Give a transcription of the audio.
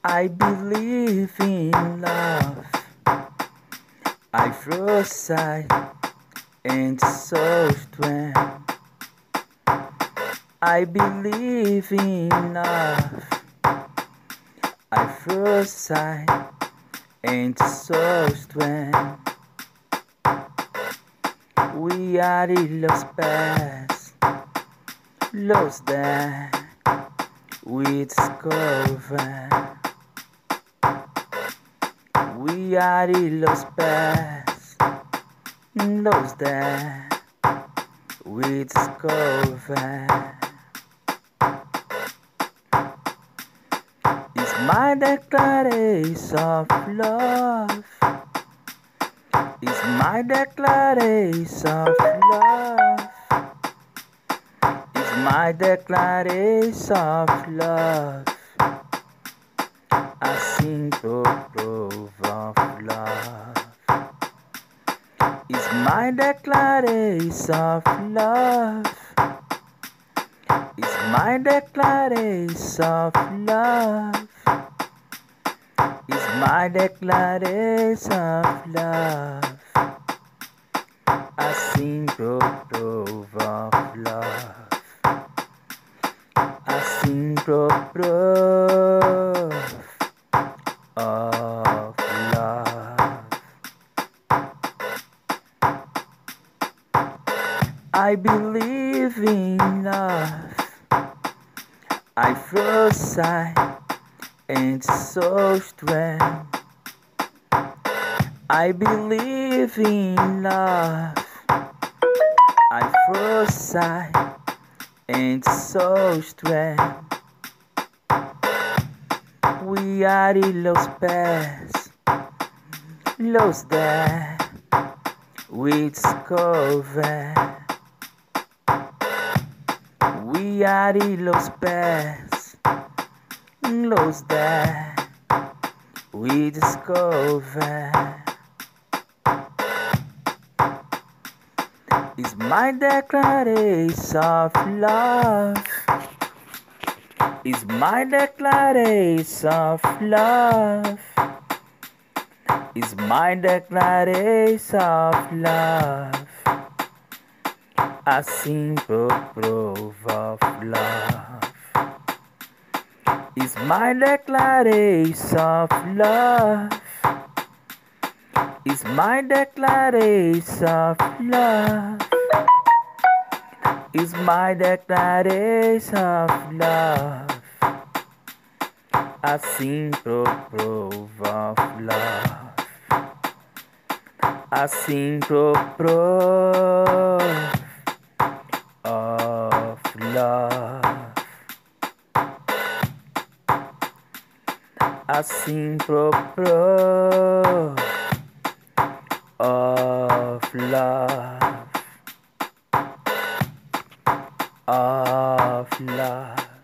I believe in love. I first sight and so strength. I believe in love. I first sight and so strength. We are the lost past, lost that we discover. We are the lost past, lost that we discover. It's my declaration of love. It's my declaration of love. It's my declaration of love. I sing to proof of love. It's my declaration of love. It's my declaration of love. It's my declaration of love. I sing to proof of love. I sing to proof of love. I believe in love. I first sight and so strength. I believe in love. I first sight and so strength. We are the lost past, lost that we discover. We are the lost past, lost that we discover. It's my declaration of love. It's my declaration of love. It's my declaration of love. A simple proof of love. It's my declaration of love. It's my declaration of love. It's my declaration of love. A simple proof of love. A simple proof of love. A simple proof of love. Of love.